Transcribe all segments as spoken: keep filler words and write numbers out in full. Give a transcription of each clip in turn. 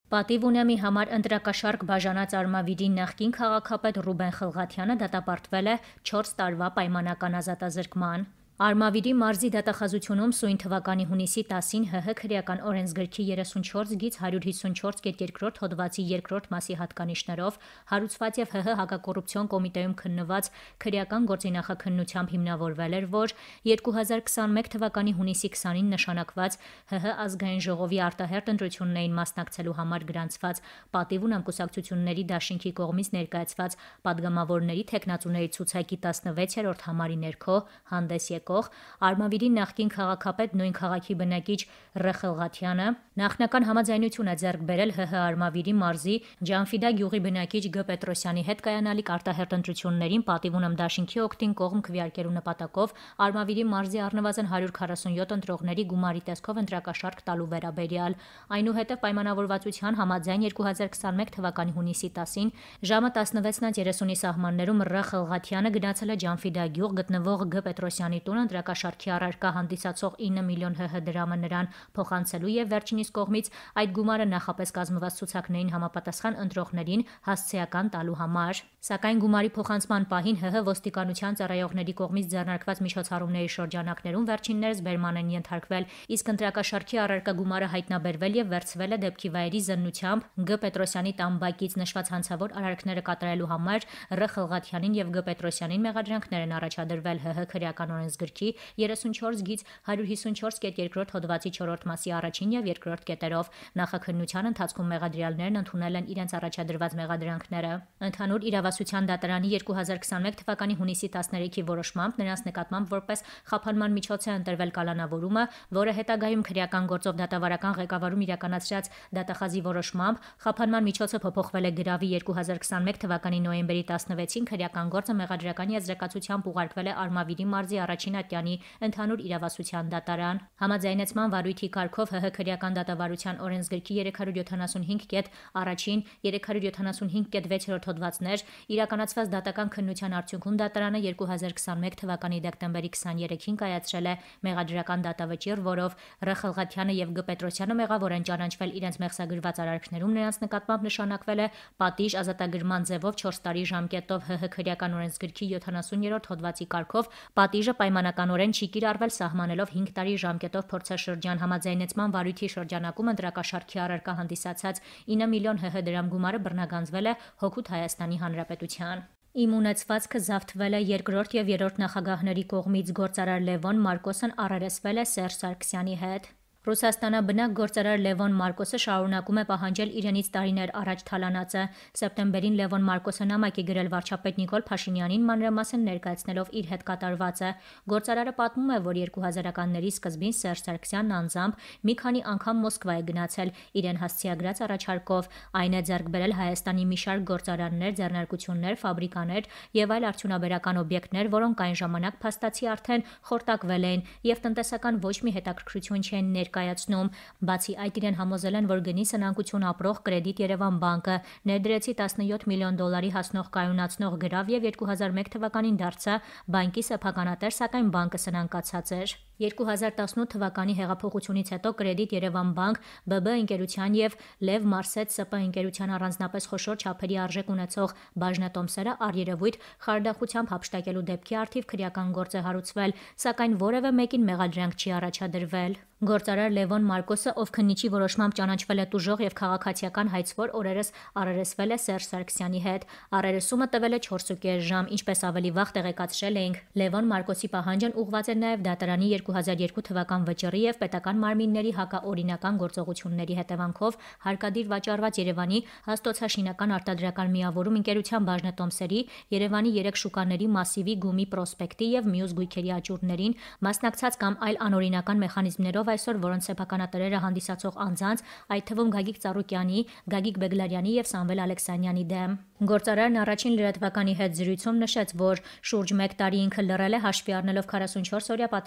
Պատիվ ունեմի համար ընտրակաշարք բաժանած Արմավիրի նախկին քաղաքապետ Ռուբեն Խլղաթյանը դատապարտվել է չորս տարվա պայմանական ազատազրկման։ Արմավիրի մարզի դատախազությունում սույն թվականի հունիսի տասին ՀՀ քրեական օրենսգրքի երեսունչորս գիծ հարյուր հիսունչորս կետ երկրորդ հոդվածի երկրորդ մասի հատկանիշներով հարուցված եւ ՀՀ հակակոռուպցիոն կոմիտեում քննված քրեական գործի նախաքննությամբ հիմնավորվել էր, որ երկու հազար քսանմեկ թվականի հունիսի քսանին նշանակված ՀՀ ազգային ժողովի արտահերթ ընտրություններին մասնակցելու համար գրանցված պատիվ ունեմ կուսակցությունների դաշինքի կողմից ներկայացված падգամավորների թեկնածուների ցուցակի տասնվեցերորդ համարի ներքո հանդես Արմավիրի նախկին քաղաքապետ նույն քաղաքի բնակիչ Ռ. Խլղաթյանը նախնական համաձայնություն է ձեռք բերել ՀՀ Արմավիրի մարզի Ջանֆիդա գյուղի բնակիչ Գ. Պետրոսյանի հետ կայանալիք արտահերթ ընտրություններին պատիվ ունեմ դաշինքի օգտին կողմ քվեարկելու նպատակով Արմավիրի մարզի առնվազն հարյուր քառասունյոթ ընտրողների գումարի տեսքով ընտրակաշարք տալու վերաբերյալ։ Այնուհետև պայմանավորվածության համաձայն երկու հազար քսանմեկ թվականի հունիսի տասին ժամը տասնվեցն երեսունի սահմաններում Ռ. Խլղաթյանը գնացել է Ջանֆիդա գյուղ գտնվող Գ. Պետրոսյանի տուն ընտրակաշարքի առարկա հանդիսացող ինը միլիոն ՀՀ դրամը նրան փոխանցելու եւ վերջինիս կողմից այդ գումարը նախապես կազմված ցուցակներին համապատասխան ընտրողներին հասցեական տալու համար։ Սակայն գումարի փոխանցման պահին ՀՀ ոստիկանության ծառայողների կողմից ձեռնարկված միջոցառումների շրջանակներում վերջիններս բերման են ենթարկվել, իսկ ընտրակաշարքի առարկա գումարը հայտնաբերվել եւ վերցվել է դեպքի վայրի զննությամբ Գ. Պետրոսյանի տամբակից նշված հանցավոր արարքները կատարելու համար Ռ. Խլղաթյանին եւ Գ. Պետրոսյանին մեղադրանքներ են առաջադրվել ՀՀ քրեական օրենսգրքի երեսունչորս գիծ հարյուր հիսունչորս կետ երկրորդ հոդվածի չորրորդ մասի առաջին եւ երկրորդ կետերով։ Նախաքննության ընթացքում մեղադրյալներն ընդունել են իրենց առաջադրված մեղադրանքները։ Ընդհանուր իրավասության դատարանի երկու հազար քսանմեկ թվականի հունիսի տասներեքի որոշմամբ նրանց նկատմամբ որպես խափանման միջոց է ընտրվել կալանավորումը, որը հետագայում քրեական գործով դատավարական ղեկավարում իրականացրած դատախազի որոշմամբ խափանման միջոցը փոփոխվել է գրավի երկու հազար քսանմեկ թվականի նոյեմբերի տասնվեցին քրեական գործը մեղադրական եզրակացությամբ ուղարկվել է Արմավիրի մարզի առաջին ատյանի ընդհանուր իրավասության դատարան։ Համաձայնեցման վարույթի կարգով ՀՀ քրեական դատավարության օրենսգրքի երեք հարյուր յոթանասունհինգ կետ առաջին, երեք հարյուր յոթանասունհինգ կետ վեցերորդ հոդվածներ իրականացված դատական քննության արդյունքում դատարանը երկու հազար քսանմեկ թվականի դեկտեմբերի քսաներեքին կայացրել է մեղադրական դատավճիռ, որով Ռ. Խլղաթյանը եւ Գ. Պետրոսյանը մեղավոր են ճանաչվել իրենց մեղսագրված արարքներում նրանց նկատմամբ նշանակվել է պատիժ ազատագրման ձևով չորս տարի ժամկետով ՀՀ քրեական օրենսգրքի յոթանասուներորդ հոդվածի կարգով պատիժը պայմանականորեն չի կիրառվել սահմանելով հինգ տարի ժամկետով փորձաշրջան։ Համաձայնեցման վարույթի շրջանակում ընտրակաշարքի առարկա հանդիսացած ինը միլիոն ՀՀ դրամ գումարը բռնագանձվել է հօգուտ Հայաստանի Հանրապետության։ Իմ ունեցվածքը զավթվել է երկրորդ եւ երրորդ նախագահների կողմից, գործարար Լևոն Մարկոսն առերեսվել է Սերժ Սարգսյանի հետ։ Ռուսաստանաբնակ գործարար Լևոն Մարկոսը շարունակում է պահանջել իրենից տարիներ առաջ թալանածը։ Սեպտեմբերին Լևոն Մարկոսը նամակ է գրել վարչապետ Նիկոլ Փաշինյանին մանրամասն ներկայացնելով իր հետ կատարվածը։ Գործարարը պատմում է, որ երկու հազարականների սկզբին Սերժ Սարգսյանն անձամբ մի քանի անգամ Մոսկվա է գնացել իրեն հասցեագրած առաջարկով։ Այն է ձեռք բերել Հայաստանի մի շարք գործարաններ, ձեռնարկություններ, ֆաբրիկաներ եւ այլ արդյունաբերական օբյեկտներ, որոնք այն ժամանակ փաստացի արդեն խորտակվել էին եւ տնտեսական ոչ մի հետաքրքրություն չեն ներկայացնում կայացնում։ Բացի այդ իրեն համոզել են, որ գնի սնանկություն ապրող Կրեդիտ Երևան բանկը ներդրեցի տասնյոթ միլիոն դոլարի հասնող կայունացնող գրավ եւ երկու հազար մեկ թվականին դարձա բանկի սեփականատեր, սակայն բանկը սնանկացած էր։ երկու հազար տասնութ թվականի հեղափոխությունից հետո Կրեդիտ Երևան բանկ B B ընկերության եւ Լև Մարսետ S P ընկերության առանձնապես խոշոր չափերի արժեք ունեցող բաժնետոմսերը առերևույթ խարդախությամբ հափշտակելու դեպքի առթիվ քրեական գործ է հարուցվել, սակայն որևէ մեկին մեղադրանք չի առաջադրվել։ Գործարար Լևոն Մարկոսը, ով քննիչի որոշմամբ ճանաչվել է տուժող եւ քաղաքացիական հայցվոր, օրերս առերեսվել է Սերժ Սարգսյանի հետ։ Առերեսումը տվել է չորսուկես ժամ, ինչպես ավելի վաղ տեղեկացրել էինք։ Լևոն Մարկոսի պահանջն ուղղված էր նաեւ դատարանի երկու հազար երկու թվական վճռի եւ պետական մարմինների հակաօրինական գործողությունների հետևանքով հարկադիր վաճառված Երևանի հաստոցաշինական արտադրական միավորում ընկերության բաժնետոմսերի, Երևանի երեք շուկաների մասիվի գումի պրոսպեկտի եւ մյուս գույքերի աճուրներին մասնակցած կամ այլ անօրինական մեխանիզմներով այսօր որոնց սեփականատերերը հանդիսացող անձանց, այդ թվում Գագիկ Ծառուկյանի, Գագիկ Բեգլարյանի եւ Սամվել Ալեքսանյանի դեմ։ Գործարարն առաջին լրատվականի հետ զրույցում նշեց, որ շուրջ մեկ տարի ինքը լռել է հաշվի առնելով քառասունչորս օրյա պատերազմի հետևանքով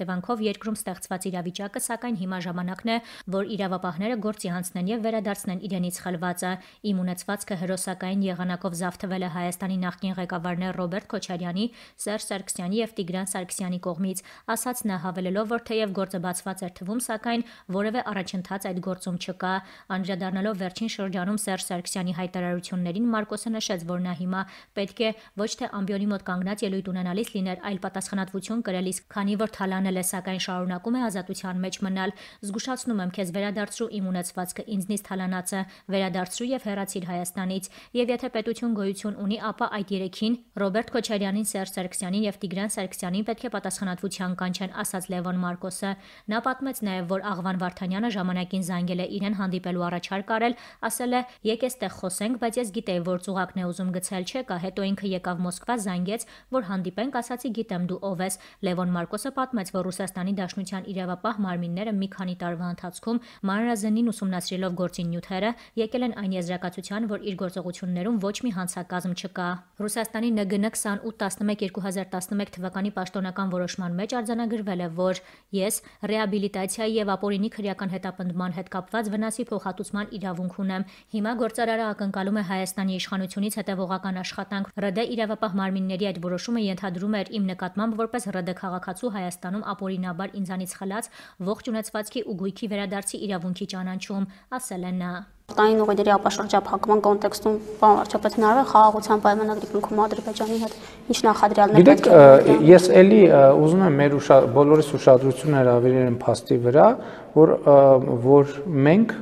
հետևանքով երկրում ստեղծված իրավիճակը, սակայն հիմա ժամանակն է, որ իրավապահները գործի հանձնեն եւ վերադարձնեն իրենից խլվածը։ Իմ ունեցվածքը հերոսակային եղանակով զավթվել է Հայաստանի նախկին ղեկավարներ Ռոբերտ Քոչարյանի, Սերժ Սարգսյանի եւ Տիգրան Սարգսյանի կողմից, ասաց նա, հավելելով, որ թեև գործը բացված էր թվում, սակայն որևէ առաջընթաց այդ գործում չկա։ Անդրադառնալով վերջին շրջանում Սերժ Սարգսյանի հայտարարություններին, Մարկոսը նշեց, որ նա հիմա պետք է ոչ թե ամբիոնի մոտ կանգնած ելույթ ունենալիս լիներ, այլ պատասխանատվություն կրելիս, քանի որ թալանել է, սակայն շարունակում է ազատության մեջ մնալ։ Զգուշացնում եմ քեզ, վերադարձրու իմ ունեցվածքը, ինձնից թալանածը, վերադարձրու եւ հեռացիր Հայաստանից, եւ եթե պետություն գոյություն ունի, ապա այդ երեքին Ռոբերտ Քոչարյանին, Սերժ Սարգսյանին եւ Տիգրան Սարգսյանին պետք է պատասխանատվության կանչեն, ասաց Լևոն Մարկոսը։ Նա պատմեց նաեւ, որ Աղվան Վարդանյանը ժամանակին զանգել է իրեն հանդիպելու առաջարկ արել, ասել է՝ «Եկ էստեղ խոսենք», բայց ես գիտեի, որ ծուղակն է ուզում գցել, չեկա, հետո ինքը եկավ Մոսկվա, զանգեց, որ հանդիպենք, ասացի՝ գիտեմ դու ով ես։ Լևոն Մարկոսը պատմեց, որ Ռուսաստանի Դաշնության իրավապահ մարմինները մի քանի տարվա ընթացքում մանրազնին ուսումնասիրելով գործի նյութերը, եկել են այն եզրակացության, որ իր գործողություններում ոչ մի հանցակազմ չկա։ Ռուսաստանի Ն Գ Ն քսանութ տասնմեկ երկու հազար տասնմեկ թվականի պաշտոնական որոշման մեջ արձանագրվել է, որ ես ռեաբիլիտացիայի եւ ապօրինի քրեական հետապնդման հետ կապված վնասի փոխհատուցման իրավունք ունեմ։ Հիմա գործարարը ակնկալում է Հայաստանի իշխանությունից հետևողական աշխատանք։ Ռ Դե իրավապահ մարմինների այդ որոշումը ենթադրում էր իմ նկատմամբ որպես Ռ Դե քաղաքացու Հայաստանում ապօրինաբար ինձանից խլած ողջ ունեցվածքի ու գույքի վերադարձի իրավունքի ճանաչում, ասել է նա։ Տային ուղիների ապաշրջափակման կոնտեքստում պարոն վարչապետ հնարավոր խաղաղության պայմանագրի կնքում Ադրբեջանի հետ ինչ նախադրյալներ պետք է։ Գիտեք, ես էլի ուզում եմ մեր բոլորիս ուշադրությունը հրավիրել փաստի վրա, որ որ մենք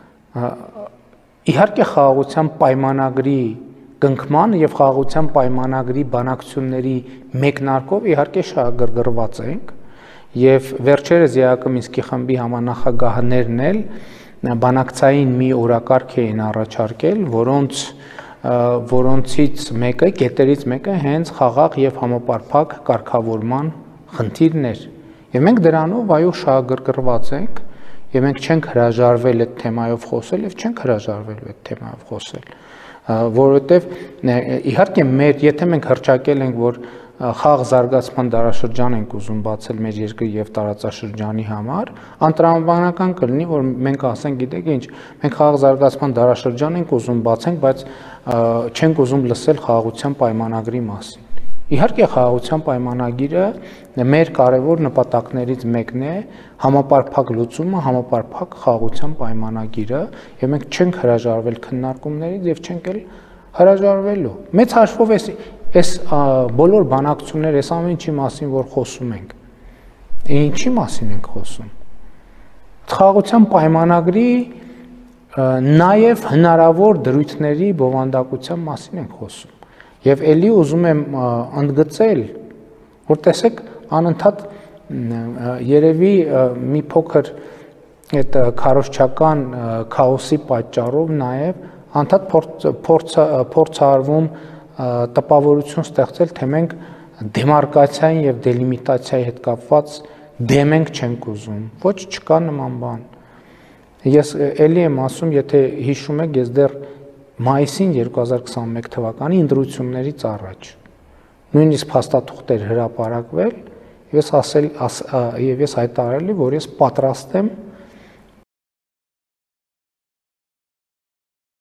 իհարկե խաղաղության պայմանագրի կնքման եւ խաղաղության պայմանագրի բանակցությունների մեկնարկով իհարկե շահագրգռված ենք եւ վերջերս Յակոմինսկի խմբի համանախագահներն էլ բանակցային մի օրակարգ էին առաջարկել, որոնց որոնցից մեկը, կետերից մեկը հենց խաղաղ եւ համապարփակ կարգավորման խնդիրն էր։ Եվ մենք դրանով այո շահագրգռված ենք եւ մենք չենք հրաժարվել այդ թեմայով խոսել եւ չենք հրաժարվել այդ թեմայով խոսել, որովհետեւ իհարկե մեր, եթե մենք հրճակել ենք, որ խաղ զարգացման դարաշրջան ենք ուզում բացել մեր երկրի եւ տարածաշրջանի համար, անտրամաբանական կլինի, որ մենք ասենք, գիտեք ինչ, մենք խաղ զարգացման դարաշրջան ենք ուզում բացենք, բայց չենք ուզում լսել խաղաղության պայմանագրի մասին։ Իհարկե խաղաղության պայմանագիրը մեր կարևոր նպատակներից մեկն է համապարփակ լուծումը, համապարփակ խաղաղության պայմանագիրը, եւ մենք չենք հրաժարվել քննարկումներից եւ չենք էլ հրաժարվելու։ Մեծ հաշվով էս Այս բոլոր բանակցությունները, այս ամեն ինչի մասին, որ խոսում ենք, ինչի մասին ենք խոսում։ Խաղաղության պայմանագրի նաև հնարավոր դրույթների բովանդակության մասին ենք խոսում։ Եվ ելի ուզում եմ ընդգծել, որ տեսեք, անընդհատ երևի մի փոքր այդ քարոզչական քաոսի պատճառով նաև անդադ փորձարվում տպավորություն ստեղծել, թե մենք դեմարկացիային եւ դելիմիտացիայի հետ կապված դեմ ենք չենք ուզում։ Ոչ, չկա նման բան։ Ես էլի եմ ասում, եթե հիշում եք, ես դեռ մայիսին երկու հազար քսանմեկ թվականի ընտրություններից առաջ նույնիսկ փաստաթուղթեր հրապարակվել, ես ասել եւ ես հայտարարել եմ, որ ես պատրաստ եմ